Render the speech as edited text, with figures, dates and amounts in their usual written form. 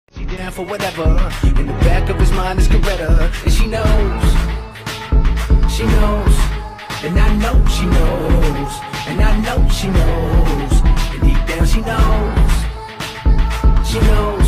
She down for whatever. In the back of his mind is Coretta, and she knows, and I know she knows, and I know she knows, and deep down she knows,